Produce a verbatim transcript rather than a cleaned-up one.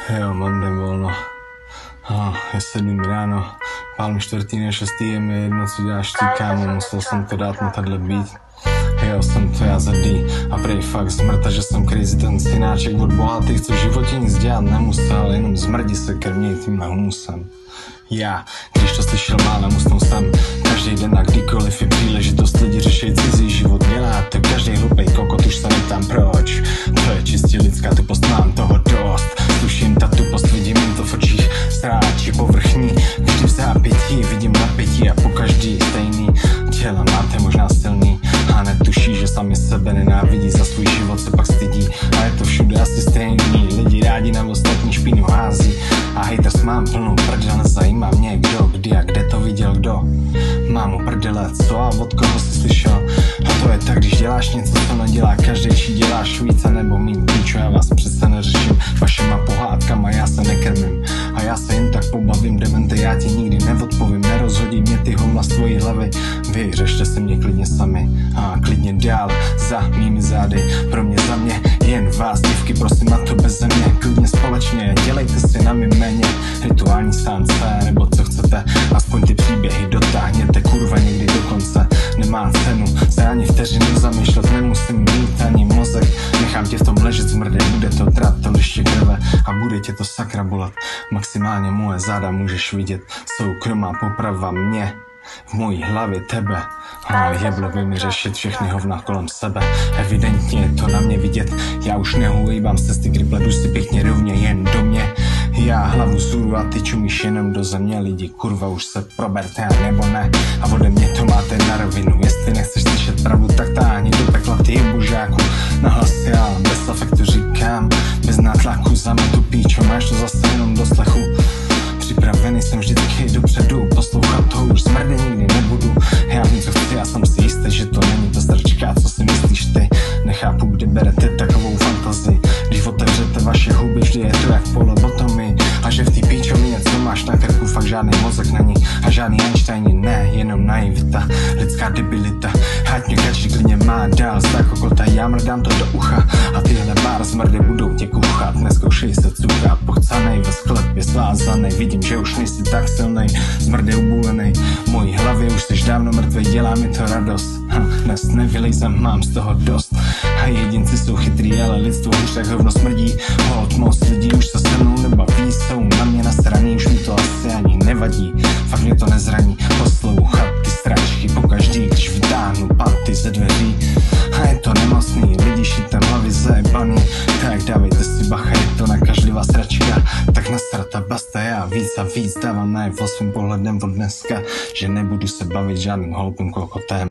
Jo, mám den volno. Ah, je sedm ráno, pálem čtvrtý na šestý, je mi jedno, co děláš ty, kámo, musel jsem to dát na tadyhle být. Jo, jsem to já za D a prej fakt zmrta, že jsem crazy ten synáček od bohatých, co v životě nic dělat nemusel, jenom zmrdí se krměj tímhle humusem. Já, když to slyšel málem, usnul jsem každý den a kdykoliv je příležitost, lidi řešej cizí život, dělá to každý hlupej kokot, už se neptám proč. To je čistě lidská tupost, mám toho dost, sluším ta tupost, vidím jim to v očích, sráč je povrchní, vždy v zápětí, vidím napětí a po každý stejný těla máte možná silný a netuší, že sami sebe nenávidí, za svůj život se pak stydí a je to všude asi stejný, lidi rádi na ostatní špínu hází a haters mám plnou prdel, nezajímá mě kdo, kdy a kde to viděl kdo. Mám u prdele, co a od koho jsi slyšel, a to je tak, když děláš něco, co nedělá každý, či děláš více nebo míň, píčo, já vás přece neřeším vašima pohádkama, já se nekrmím a já se jen tak pobavím, demente, já ti nikdy neodpovím, nerozhodí mě ty hovna z tvojí hlavy, vy řešte si mě klidně sami a klidně dál za mými zády, pro mě za mě, jen vás dívky, prosím na to beze mě, klidně společně, dělejte si na mým méně, rituální stance, nebo co chcete, aspoň ty příběhy dotáhněte, kurva někdy do konce, nemá cenu se ani vteřinu zamýšlet, nemusím mít ani mozek, nechám tě v tom ležet zmrde, bude to trát to liště krve a bude tě to sakra bolet, maximálně moje záda můžeš vidět, soukromá poprava mě, v mojí hlavě tebe, ale jeblo by mi řešit všechny hovna kolem sebe, evidentně je to na mě vidět, já už nehuhýbám z cesty, kdy pledu si pěkně rovně jen do mě, já hlavu zůru a ty čumíš jenom do země, lidi kurva už se proberte a nebo ne a ode mě to máte na rovinu, jestli nechceš slyšet pravdu, tak táhni do pekla ty božáku, nahlas já bez afektu říkám, bez nátlaku zametu píčo, máš to zase jenom do slechu. Připravený jsem vždycky dopředu, poslouchat to už zmrde nikdy nebudu, já vím co chci, já jsem si jistý, že to není to strčka, co si myslíš ty, nechápu kdy berete takovou fantazii, když otevřete vaše huby, vždy je to jak polobotomy a že v té píčovině, co máš na krku, fakt žádný mozek není a žádný Einsteini, ne, jenom naivita, lidská debilita, ať mě každý klidně má dál, zdá kokota, já mrdám to do ucha a tyhle bár zmrdy budou tě kuchat, neskoušej se cukat, pochcanej ve sklepě svázanej, vidím, že už nejsi tak silnej, zmrde ubulenej, v mojí hlavě už jsi dávno mrtvej, dělá mi to radost, ha, dnes nevylejzem, mám z toho dost a jedinci jsou chytrý, ale lidstvo už tak hovno smrdí, hold moc lidí už se se mnou nebaví, jsou na mě nasraný, už mi to asi ani nevadí, fakt mě to nezraní, poslouchat ty stráčky pokaždý, když vdáhnu paty ze dveří a je to nemocný, lidi šitem hlavy zajebaný, tak dávejte si bacha, je to nakažlivá sračka, tak nasrata basta, já víc a víc dávám najevo svým pohledem od dneska, že nebudu se bavit žádným hloupým kokotem.